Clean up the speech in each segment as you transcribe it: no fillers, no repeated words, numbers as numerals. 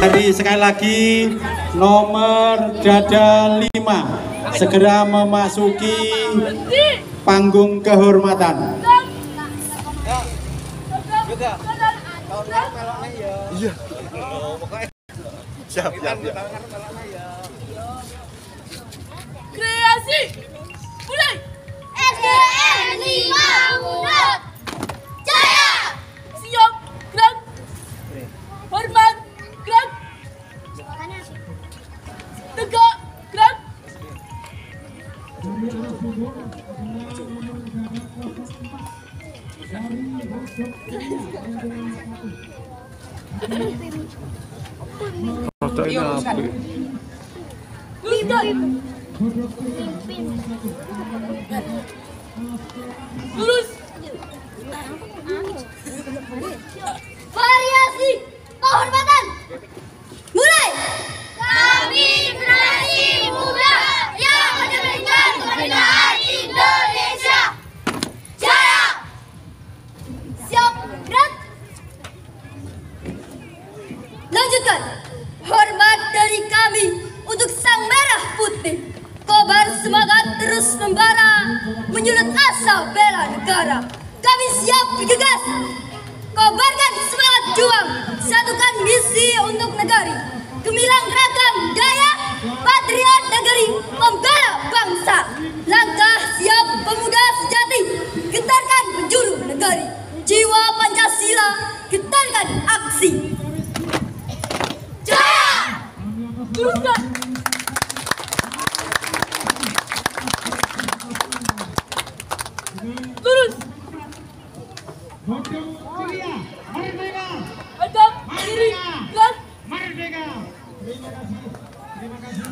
Dari sekali lagi nomor dada 5 segera memasuki panggung kehormatan. Iya. Siap. Kreasi mulai. SDN 5 Munut Jaya. Siap gerak. Hormat gerak. Tegak gerak. Lurus. Variasi kehormatan. Mulai. Kami generasi muda yang mencerminkan kemerdekaan Indonesia. Jaya. Siap gerak. Lanjutkan. Hormat dari kami untuk Sang Merah Putih. Kobar semangat terus membara, menyulut asa bela negara. Kami siap bergegas. Kobarkan semangat juang, satukan misi untuk negari. Gemilang ragam gaya, patriot negeri, pembela bangsa. Langkah siap pemuda sejati, getarkan penjuru negari. Jiwa Pancasila, getarkan aksi. Jaya! Teruskan! Lurus! Hadap kiri, gerak! Merdeka! Terima kasih.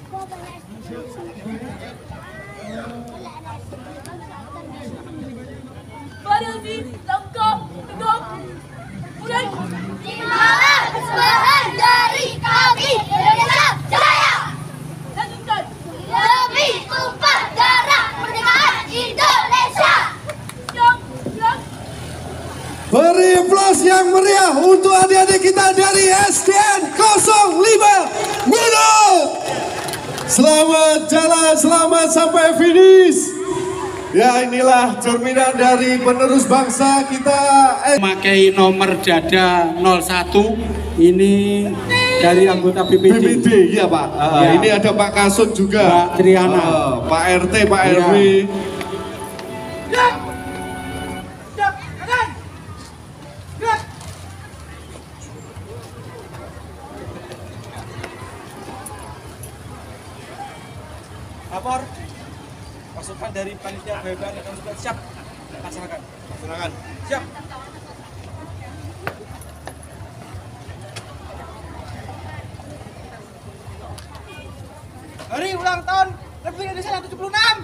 Variasi langkah tegak. Mulai. Terimalah persembahan dari kami Indonesia Jaya. Lanjutkan. Demi tumpah darah kemerdekaan Indonesia. Siap gerak. Beri aplaus yang meriah untuk adik-adik kita dari SDN 05 Munut. Selamat jalan, selamat sampai finish. Ya, inilah cerminan dari penerus bangsa kita. Memakai nomor dada 01 ini dari anggota BPD. BPD, iya Pak. Ya. Ini ada Pak Kasut juga. Mbak Triana. Pak RT, Pak Ya. RW. Gerak! Gerak! Kanan! Gerak! Lapor pasukan dari panitia BBN akan sudah siap laksanakan. Silakan. Siap. Hari ulang tahun Republik Indonesia yang 76.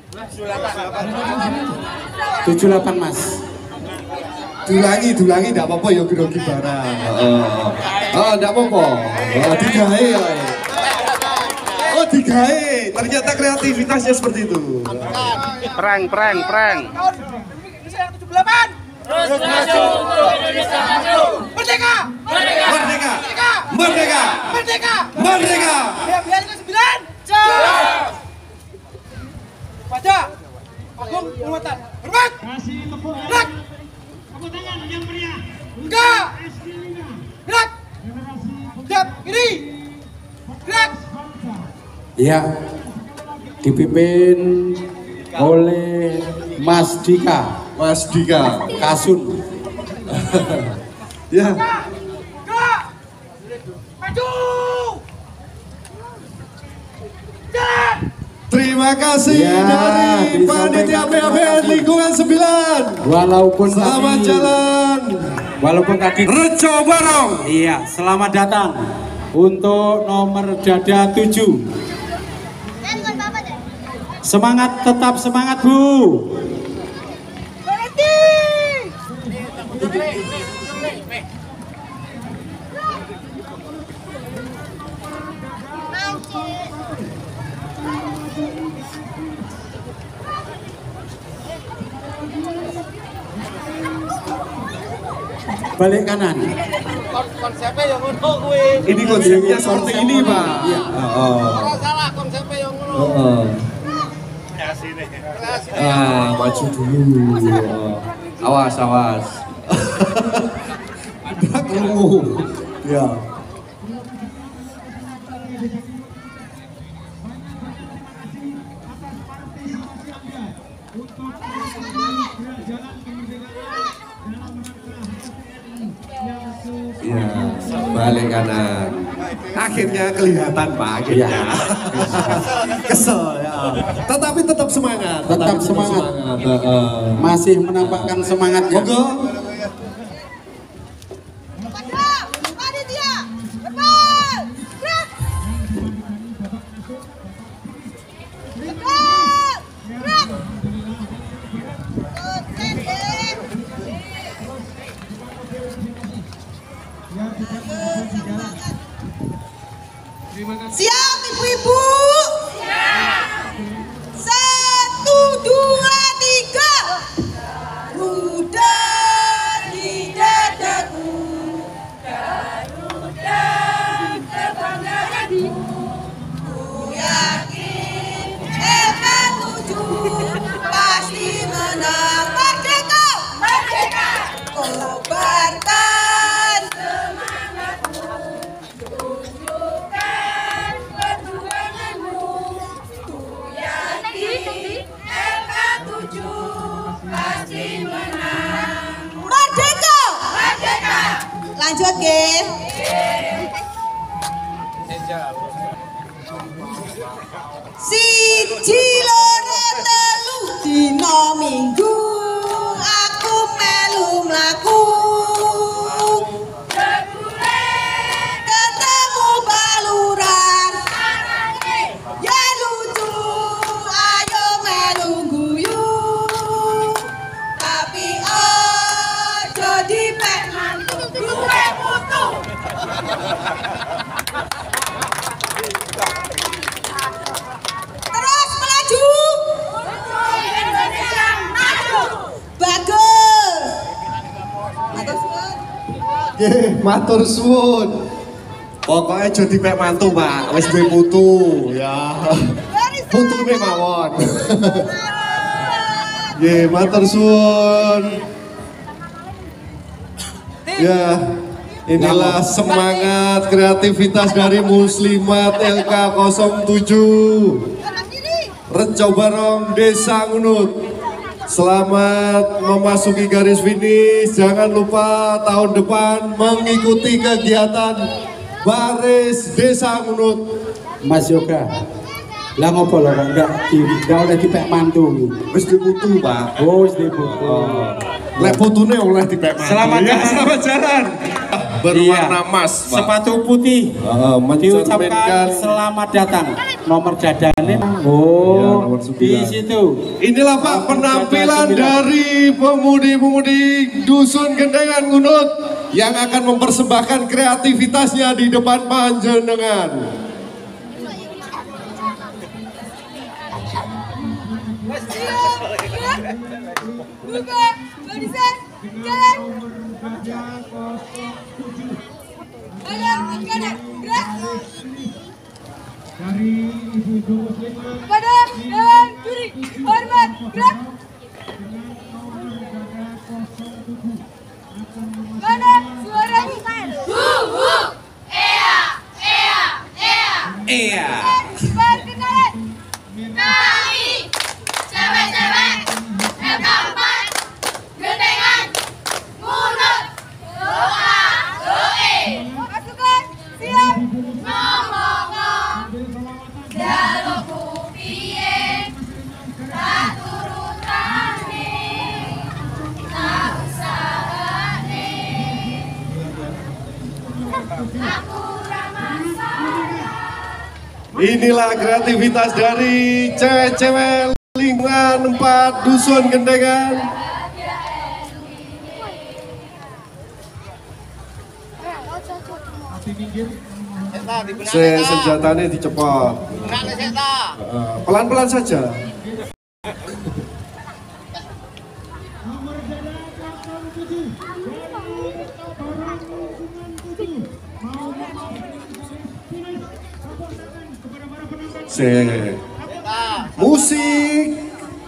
78 Mas. Dulangi, enggak apa-apa ya grogi barang. Enggak apa-apa. Digawe ya. Oh, digawe. Ternyata kreativitasnya seperti itu. Prank. Tahun Republik Indonesia yang 78. Terus maju untuk Indonesia maju. Merdeka! Merdeka! Merdeka! Merdeka! Merdeka! Merdeka! Biar ke 9. Siap. Pada Agung Penghormatan. Hormat! Kasih tepuk Gerak! tepuk tangan yang meriah. Gerak! Gerak! Siap, kiri! Gerak! Ya, dipimpin oleh Mas Dika Mas Dika. Kasun. Ya. Gerak! Maju! Jalan! Terima kasih Ya, dari panitia disampaikan PAPN Lingkungan 9. Walaupun Selamat tadi, jalan. walaupun tadi Rejo Barong. iya, selamat datang untuk nomor dada 7. Semangat, tetap semangat Bu. Berhenti! Balik kanan. konsepnya yang ngono kuwi. Ini konsepnya seperti ini, Pak. Iya. Ora salah konsepnya yang ngono. Maju dulu. Awas, awas. Ada kerungu. Ya. Ya, balik kanan. Akhirnya kelihatan Pak, akhirnya. Kesel ya. Tetapi tetap semangat. Tetap semangat. Masih menampakkan semangatnya. Monggo. Panitia, depan, gerak. Depan, gerak. Siap ibu-ibu? Siap. 1, 2, 3. Ruda di dadaku, Garuda kebanggaanku. Ku yakin F7 pasti menang. Merdeka! Merdeka! Kobarkan semangatmu, tunjukkan perjuanganmu. Ku yakin F7 pasti menang. Merdeka! Merdeka! Lanjut, Gen. Siji loro telu dina Minggu aku melu mlaku. Ketemu baluran, ya lucu, ayo melu guyu. Tapi ojo dipek mantu, duwe putu. Terus melaju. Indonesia maju. Bagus. Atas Matur suwun. Pokoknya jadi pek mantu, Pak. Wis duwe putu, ya. Putune mawon. Nggih, matur suwun. Ya, inilah semangat kreativitas dari Muslimat LK07 Rejo Barong Desa Ngunut. Selamat memasuki garis finish. Jangan lupa tahun depan mengikuti kegiatan Baris Desa Ngunut. Mas Yoga. Lah ngopo lho kok enggak oleh dipek mantu. Wis diputu, Pak. Oh, wis diputu. Lek putune oleh dipek mantu. Selamat ya, jalan. selamat jalan. Berwarna Iya. emas, Pak. Sepatu putih. Diucapkan mencerminkan selamat datang. Nomor dadane. Ya, Oh, nomor 9. di situ. Inilah Pak penampilan dari pemudi-pemudi Dusun Gendengan Ngunut yang akan mempersembahkan kreativitasnya di depan panjenengan. buka, barisan, jalan. Kanan, kanan, gerak. Kanan, dan kiri, hormat, gerak. Kanan, suara Ea, ea, ea. Iya. perkenalan. Kami, cewek-cewek, F4, Gendengan, Ngunut, doa, doe. Pasukan, siap. Ngomong-ngomong, jalukku piye, tak turutane, tak usahane. Aku ramasalah. Inilah kreativitas dari cewek-cewek lingkungan 4 Dusun Gendengan. Senjatanya dicepot. Pelan-pelan saja. Musik.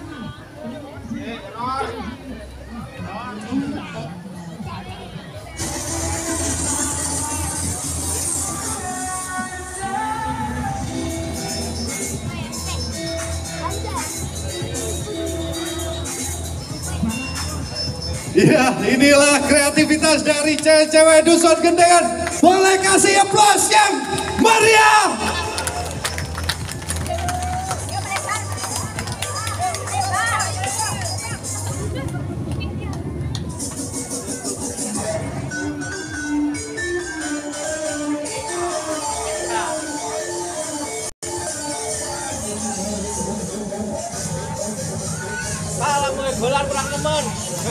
Ya, inilah kreativitas dari cewek-cewek dusun Gendengan. Boleh kasih aplaus yang meriah. Salah mulai bola kurang temen.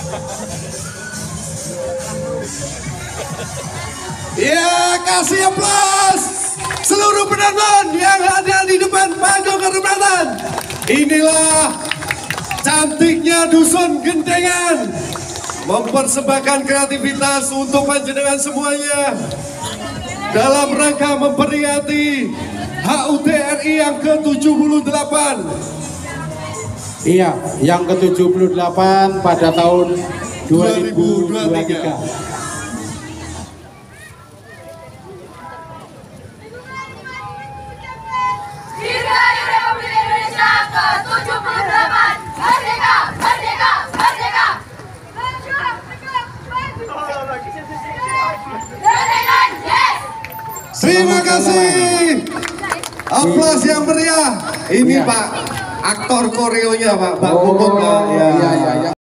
Ya, kasih aplaus seluruh penonton yang ada di depan panggung kehormatan. Inilah cantiknya dusun Gendengan, mempersembahkan kreativitas untuk panjenengan semuanya dalam rangka memperingati HUT RI yang ke-78. Iya, yang ke-78 pada tahun 2023. Dirgahayu Republik Indonesia ke-78. Merdeka, merdeka, merdeka. Gendengan, yes. Terima kasih. Aplaus yang meriah. Ini Iya. Pak, aktor koreonya Pak, Pak Oh, Bobok. iya, iya, iya.